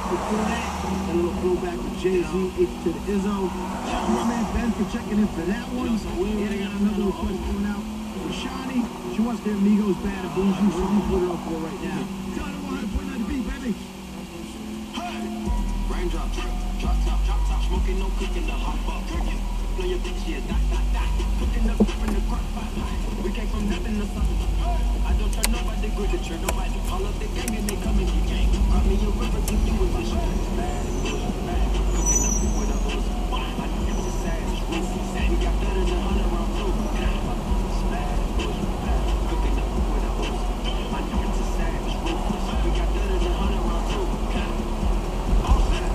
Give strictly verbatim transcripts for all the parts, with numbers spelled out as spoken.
Before that, a little throwback to Jay-Z, H to the Izzo. Shout out my man Ben for checking in for that one. And I got another request going out for Shani. She wants their Migos Bad and Bougie, so I'm gonna put it up for her right now. Tell her how to put it on the beat, baby. Hey! Raindrop, drop top, drop top, smoking, no cooking, the hot bar. Play your bitch, yeah, dot, dot, dot. Cooking up in the crock pot. We came from nothing to something. I don't turn nobody, grip the trigger, nobody. Call up the gang and they come and get gang. Call me a river, keep you with this shit. Bad, bad. Cooking up with a hose. My niggas is savage, ruthless. We got that in the hundred round too. Bad, bad. Cooking up with a hose. My niggas is savage, ruthless. We got that in the hundred round too. All set.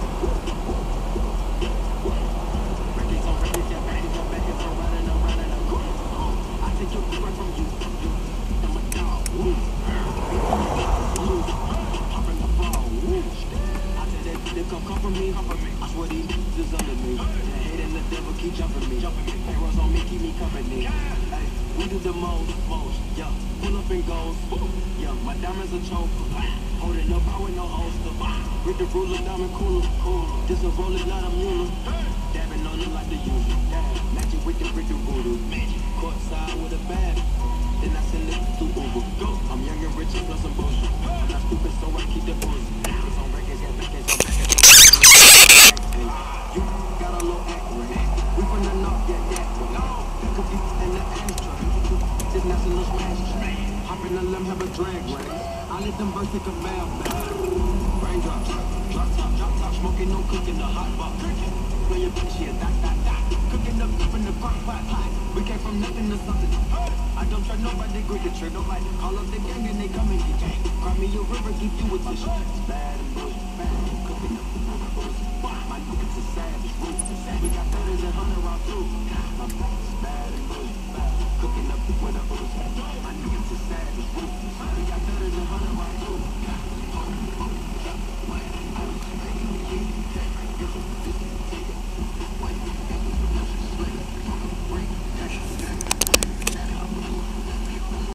Records on records, yeah, records on records. I'm riding, I'm riding, I'm going. I take your breath from you. I'm a dog. They come come from me, come from me. I swear these is under me. The hate and the devil keep jumping me. Arrows on me, keep me company. Hey, we do the most, most. Yeah, pull up and goes. Yeah, my diamonds are choke. Holding up, I with no holster. With the ruler, diamond cooler. Cool. This a rolling, not a mule. Dabbing on it like the usual. Magic with the brick and voodoo. Courtside with a bag. Then I send it to Uber. Go. I'm young and rich and plus I'm bullshit. I'm not stupid, so I keep the booze. It's on records, yeah, records on records. You got a little act right. We from the north, yeah, yeah. No. Could be in the ashtray. This national smash. Hop in the limb, have a drag race. I let them birds take a bath, man. Raindrops, drop top, drop top, smoking, no cooking, the hot bar. Play your bitch, yeah, dot, dot, dot. Cooking up in the crock pot, hot. We came from nothing to something. I don't trust nobody, grip the trigger, nobody. Call up the gang and they come and get gang. Cry me a river, keep you with this shit. Bad.